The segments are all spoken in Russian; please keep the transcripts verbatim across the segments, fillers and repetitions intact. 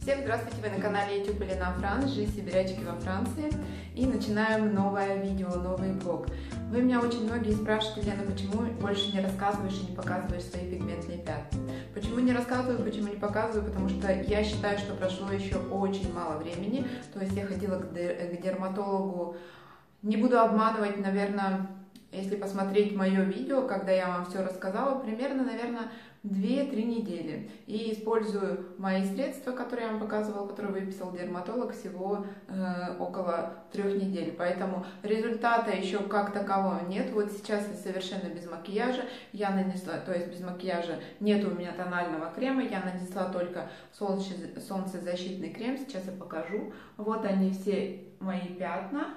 Всем здравствуйте, вы на канале YouTube Елена Франц, жизнь сибирячки во Франции. И начинаем новое видео, новый блог. Вы меня очень многие спрашивают, Лена, почему больше не рассказываешь и не показываешь свои пигментные пятна? Почему не рассказываю, почему не показываю? Потому что я считаю, что прошло еще очень мало времени. То есть я ходила к дерматологу, не буду обманывать, наверное, если посмотреть мое видео, когда я вам все рассказала, примерно, наверное, две-три недели. И использую мои средства, которые я вам показывала, которые выписал дерматолог, всего э, около трех недель. Поэтому результата еще как такового нет. Вот сейчас я совершенно без макияжа. Я нанесла, то есть без макияжа нет у меня тонального крема. Я нанесла только солнцезащитный крем. Сейчас я покажу. Вот они все мои пятна.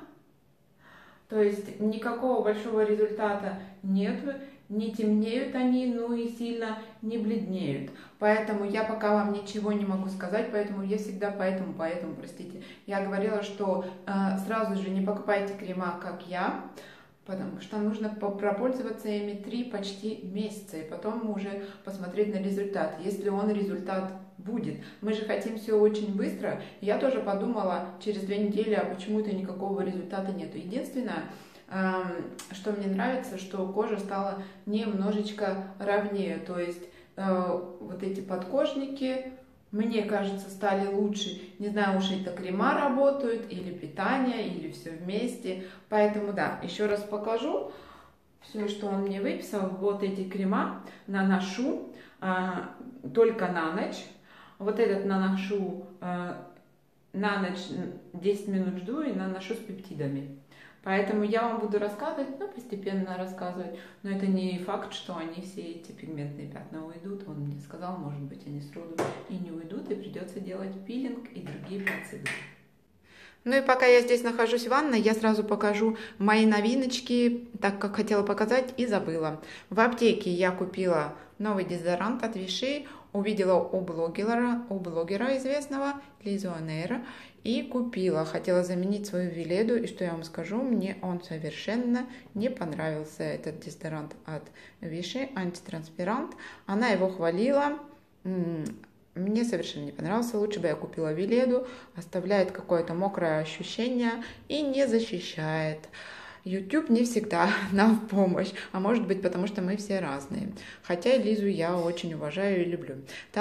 То есть никакого большого результата нет, не темнеют они, ну и сильно не бледнеют. Поэтому я пока вам ничего не могу сказать, поэтому я всегда поэтому, поэтому, простите, я говорила, что э, сразу же не покупайте крема, как я, потому что нужно пропользоваться ими три почти месяца, и потом уже посмотреть на результат, если он результат будет. Мы же хотим все очень быстро. Я тоже подумала через две недели, а почему-то никакого результата нету. Единственное, что мне нравится, что кожа стала немножечко ровнее. То есть вот эти подкожники, мне кажется, стали лучше. Не знаю, уж это крема работают, или питание, или все вместе. Поэтому да, еще раз покажу все, что он мне выписал. Вот эти крема наношу только на ночь. Вот этот наношу э, на ночь, десять минут жду и наношу с пептидами. Поэтому я вам буду рассказывать, ну, постепенно рассказывать. Но это не факт, что они все эти пигментные пятна уйдут. Он мне сказал, может быть, они сроду и не уйдут, и придется делать пилинг и другие процедуры. Ну и пока я здесь нахожусь в ванной, я сразу покажу мои новиночки, так как хотела показать и забыла. В аптеке я купила новый дезодорант от Vichy, увидела у блогера, у блогера известного, Лизуанера, и купила. Хотела заменить свою Веледу, и что я вам скажу, мне он совершенно не понравился, этот дезодорант от Vichy, антитранспирант. Она его хвалила. Мне совершенно не понравился, лучше бы я купила Веледу, оставляет какое-то мокрое ощущение и не защищает. YouTube не всегда нам в помощь, а может быть потому, что мы все разные. Хотя Лизу я очень уважаю и люблю.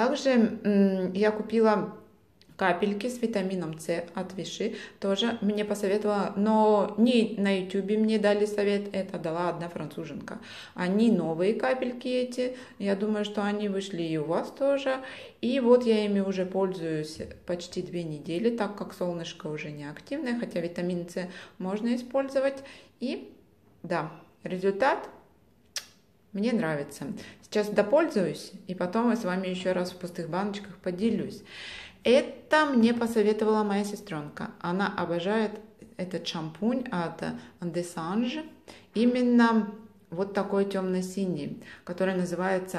Также я купила капельки с витамином С от Vichy, тоже мне посоветовала, но не на YouTube мне дали совет, это дала одна француженка. Они новые капельки эти, я думаю, что они вышли и у вас тоже. И вот я ими уже пользуюсь почти две недели, так как солнышко уже не активное, хотя витамин С можно использовать. И да, результат мне нравится. Сейчас допользуюсь, и потом я с вами еще раз в пустых баночках поделюсь. Это мне посоветовала моя сестренка. Она обожает этот шампунь от Dessange. Именно вот такой темно-синий, который называется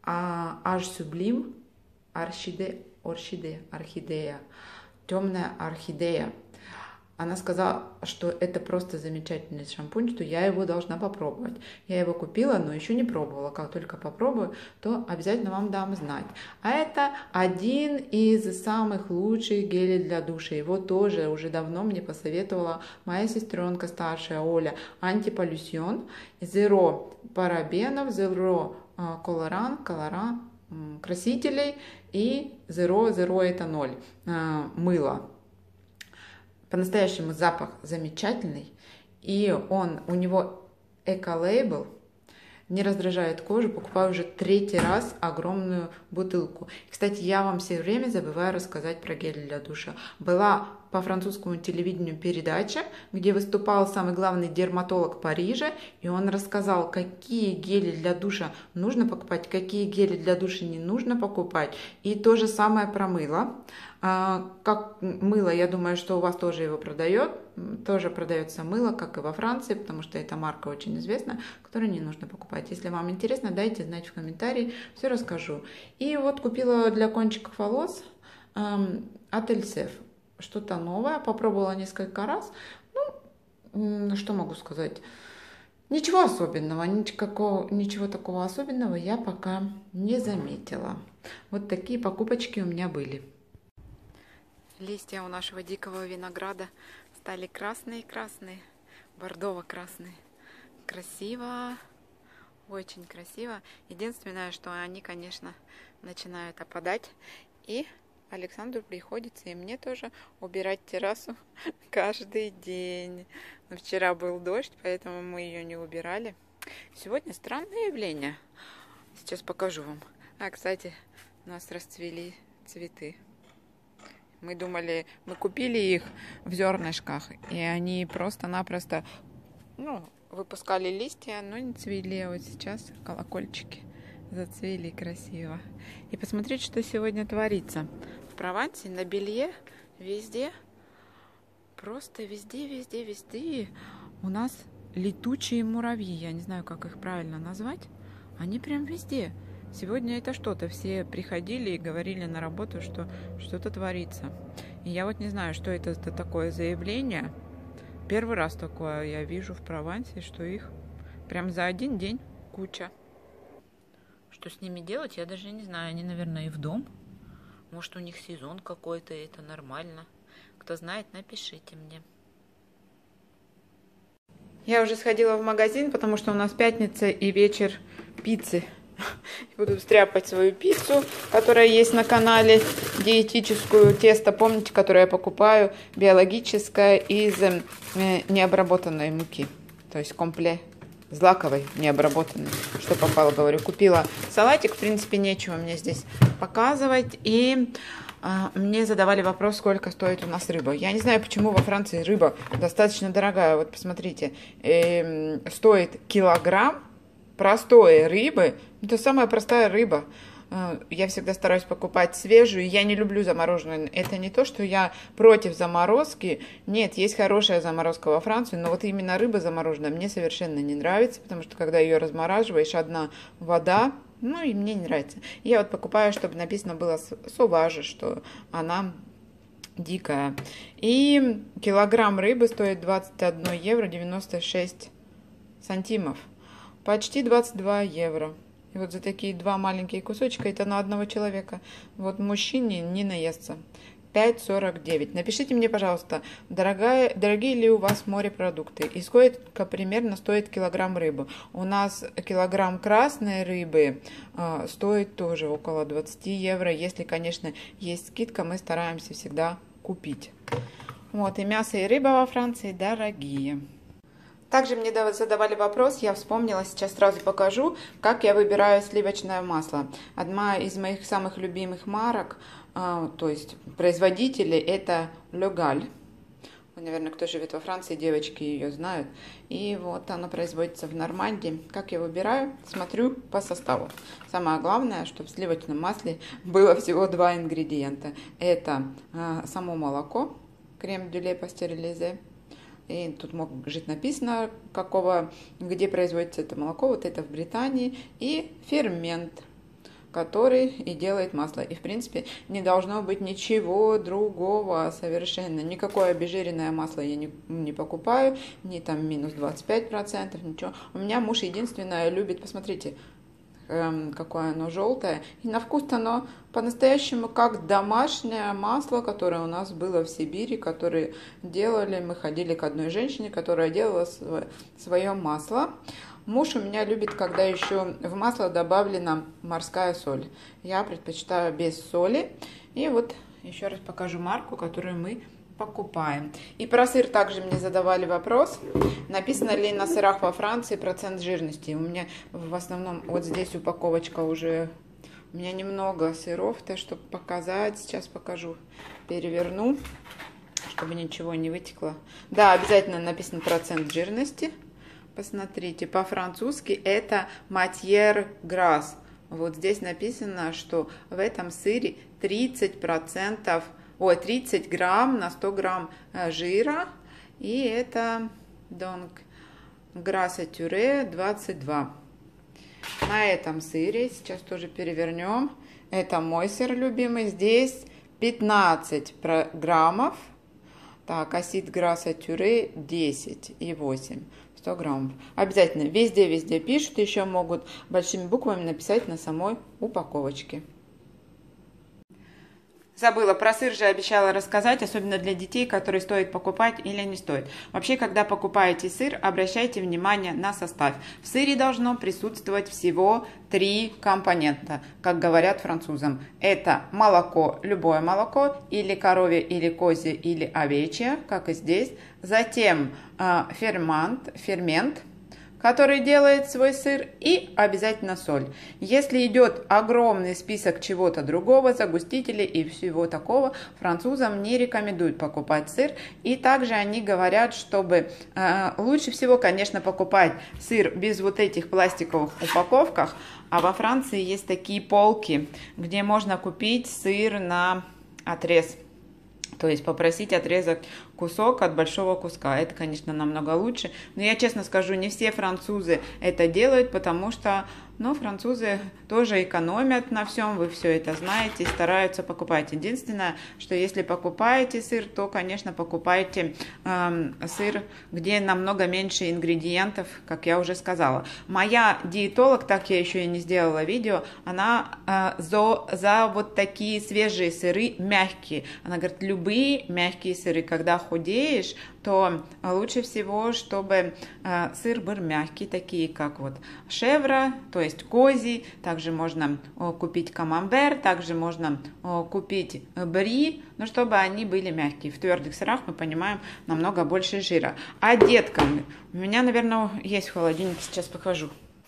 Age Sublime Orchidea, Orchidea, орхидея, темная орхидея. Она сказала, что это просто замечательный шампунь, что я его должна попробовать. Я его купила, но еще не пробовала. Как только попробую, то обязательно вам дам знать. А это один из самых лучших гелей для душа. Его тоже уже давно мне посоветовала моя сестренка старшая Оля. Антиполюсьон, зеро парабенов, зеро колоран, колоран, красителей и зеро, зеро это ноль, мыло. По-настоящему запах замечательный, и он, у него эко-лейбл, не раздражает кожу. Покупаю уже третий раз огромную бутылку. Кстати, я вам все время забываю рассказать про гель для душа. Была по французскому телевидению передача, где выступал самый главный дерматолог Парижа, и он рассказал, какие гели для душа нужно покупать, какие гели для душа не нужно покупать. И то же самое про мыло. Как мыло, я думаю, что у вас тоже его продает. Тоже продается мыло, как и во Франции, потому что эта марка очень известна, которую не нужно покупать. Если вам интересно, дайте знать в комментарии, все расскажу. И вот купила для кончиков волос эм, от Эльсев. Что-то новое, попробовала несколько раз. Ну, что могу сказать? Ничего особенного, никакого, ничего такого особенного я пока не заметила. Вот такие покупочки у меня были. Листья у нашего дикого винограда стали красные-красные, бордово-красные. Красиво, очень красиво. Единственное, что они, конечно, начинают опадать. И Александру приходится, и мне тоже, убирать террасу каждый день. Но вчера был дождь, поэтому мы ее не убирали. Сегодня странное явление. Сейчас покажу вам. А, кстати, у нас расцвели цветы. Мы думали, мы купили их в зернышках, и они просто-напросто, ну, выпускали листья, но не цвели. А вот сейчас колокольчики зацвели красиво. И посмотрите, что сегодня творится. В Провансе на белье везде, просто везде, везде, везде у нас летучие муравьи. Я не знаю, как их правильно назвать. Они прям везде. Сегодня это что-то. Все приходили и говорили на работу, что что-то творится. И я вот не знаю, что это за такое заявление. Первый раз такое я вижу в Провансе, что их прям за один день куча. Что с ними делать, я даже не знаю. Они, наверное, и в дом. Может, у них сезон какой-то, и это нормально. Кто знает, напишите мне. Я уже сходила в магазин, потому что у нас пятница и вечер пиццы. Буду стряпать свою пиццу, которая есть на канале, диетическую тесто, помните, которое я покупаю, биологическое, из э, необработанной муки, то есть компле злаковой, необработанной, что попало, говорю. Купила салатик, в принципе, нечего мне здесь показывать, и э, мне задавали вопрос, сколько стоит у нас рыба. Я не знаю, почему во Франции рыба достаточно дорогая. Вот посмотрите, э, стоит килограмм простой рыбы. Это самая простая рыба. Я всегда стараюсь покупать свежую. Я не люблю замороженную. Это не то, что я против заморозки. Нет, есть хорошая заморозка во Франции, но вот именно рыба замороженная мне совершенно не нравится, потому что когда ее размораживаешь, одна вода, ну и мне не нравится. Я вот покупаю, чтобы написано было «соваже», что она дикая. И килограмм рыбы стоит двадцать один евро девяносто шесть сантимов. Почти двадцать два евро. И вот за такие два маленькие кусочка, это на одного человека. Вот мужчине не наестся. пять сорок девять. Напишите мне, пожалуйста, дорогая, дорогие ли у вас морепродукты? И сколько примерно стоит килограмм рыбы? У нас килограмм красной рыбы э, стоит тоже около двадцать евро. Если, конечно, есть скидка, мы стараемся всегда купить. Вот, и мясо, и рыба во Франции дорогие. Также мне задавали вопрос, я вспомнила, сейчас сразу покажу, как я выбираю сливочное масло. Одна из моих самых любимых марок, э, то есть производителей, это Легаль. Наверное, кто живет во Франции, девочки ее знают. И вот она производится в Нормандии. Как я выбираю? Смотрю по составу. Самое главное, чтобы в сливочном масле было всего два ингредиента. Это э, само молоко, крем-брюле пастеризованное. И тут может написано, какого, где производится это молоко. Вот это в Британии. И фермент, который и делает масло. И, в принципе, не должно быть ничего другого совершенно. Никакое обезжиренное масло я не, не покупаю. Ни там минус двадцать пять процентов, ничего. У меня муж единственное любит, посмотрите, эм, какое оно желтое. И на вкус оно по-настоящему как домашнее масло, которое у нас было в Сибири, которое делали. Мы ходили к одной женщине, которая делала свое, свое масло. Муж у меня любит, когда еще в масло добавлена морская соль. Я предпочитаю без соли. И вот еще раз покажу марку, которую мы покупаем. И про сыр также мне задавали вопрос. Написано ли на сырах во Франции процент жирности. У меня в основном вот здесь упаковочка уже. У меня немного сыров-то, чтобы показать. Сейчас покажу. Переверну, чтобы ничего не вытекло. Да, обязательно написано процент жирности. Посмотрите, по-французски это matière grasse. Вот здесь написано, что в этом сыре тридцать процентов, ой, тридцать грамм на сто грамм жира. И это donc grasse saturée двадцать два. На этом сыре, сейчас тоже перевернем, это мой сыр любимый, здесь пятнадцать граммов. Так, acide gras saturé десять и восемь. сто граммов. Обязательно везде-везде пишут, еще могут большими буквами написать на самой упаковочке. Забыла, про сыр же обещала рассказать, особенно для детей, которые стоит покупать или не стоит. Вообще, когда покупаете сыр, обращайте внимание на состав. В сыре должно присутствовать всего три компонента, как говорят французам. Это молоко, любое молоко, или коровье, или козье, или овечье, как и здесь. Затем э, фермент, фермент, который делает свой сыр, и обязательно соль. Если идет огромный список чего-то другого, загустителей и всего такого, французам не рекомендуют покупать сыр. И также они говорят, чтобы э, лучше всего, конечно, покупать сыр без вот этих пластиковых упаковках. А во Франции есть такие полки, где можно купить сыр на отрез. То есть попросить отрезать кусок от большого куска. Это, конечно, намного лучше. Но я честно скажу, не все французы это делают, потому что, ну, французы тоже экономят на всем. Вы все это знаете и стараются покупать. Единственное, что если покупаете сыр, то, конечно, покупайте э, сыр, где намного меньше ингредиентов, как я уже сказала. Моя диетолог, так я еще и не сделала видео, она э, за, за вот такие свежие сыры, мягкие. Она говорит, любые мягкие сыры, когда худеешь, то лучше всего, чтобы э, сыр был мягкий, такие как вот шевра, то есть козий, также можно э, купить камамбер, также можно э, купить бри, но чтобы они были мягкие. В твердых сырах мы понимаем намного больше жира. А деткам, у меня, наверное, есть в холодильнике, сейчас покажу.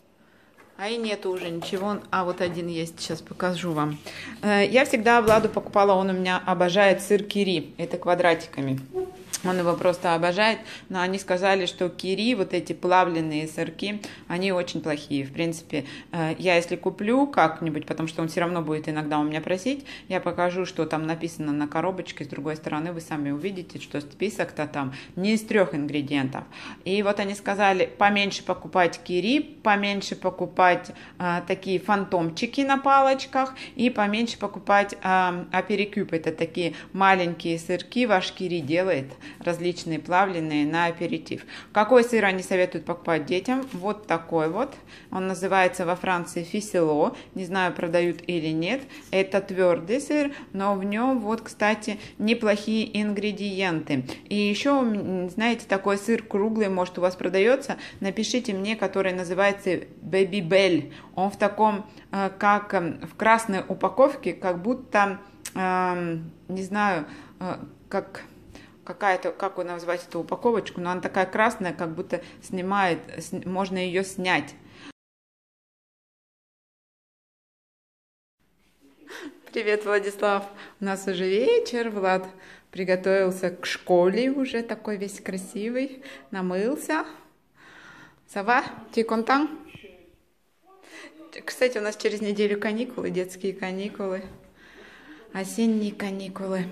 А и нету уже ничего, а вот один есть, сейчас покажу вам. Я всегда Владу покупала, он у меня обожает сыр кири, это квадратиками. Он его просто обожает, но они сказали, что кири, вот эти плавленые сырки, они очень плохие. В принципе, я если куплю как-нибудь, потому что он все равно будет иногда у меня просить, я покажу, что там написано на коробочке, с другой стороны вы сами увидите, что список-то там не из трех ингредиентов. И вот они сказали, поменьше покупать кири, поменьше покупать а, такие фантомчики на палочках и поменьше покупать а, аперикюб, это такие маленькие сырки, ваш кири делает, различные плавленые на аперитив. Какой сыр они советуют покупать детям? Вот такой вот. Он называется во Франции фисело. Не знаю, продают или нет. Это твердый сыр, но в нем вот, кстати, неплохие ингредиенты. И еще, знаете, такой сыр круглый, может, у вас продается. Напишите мне, который называется Babybel. Он в таком, как в красной упаковке, как будто, не знаю, как... какая-то, как вы назвать эту упаковочку, но она такая красная, как будто снимает, можно ее снять. Привет, Владислав. У нас уже вечер, Влад приготовился к школе уже, такой весь красивый, намылся. Сава, ты контент? Кстати, у нас через неделю каникулы, детские каникулы, осенние каникулы.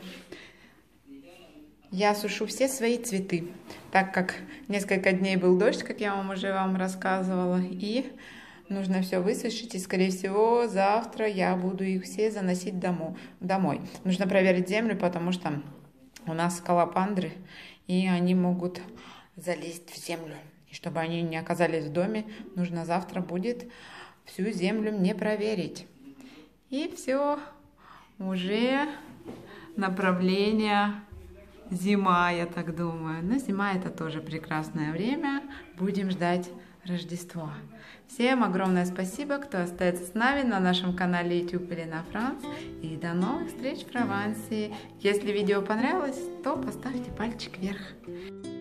Я сушу все свои цветы, так как несколько дней был дождь, как я вам уже вам рассказывала, и нужно все высушить, и, скорее всего, завтра я буду их все заносить домой. домой. Нужно проверить землю, потому что у нас скалопандры, и они могут залезть в землю. И чтобы они не оказались в доме, нужно завтра будет всю землю мне проверить. И все, уже направление... Зима, я так думаю. Но зима это тоже прекрасное время. Будем ждать Рождества. Всем огромное спасибо, кто остается с нами на нашем канале YouTube Елена Франц. И до новых встреч в Провансе. Если видео понравилось, то поставьте пальчик вверх.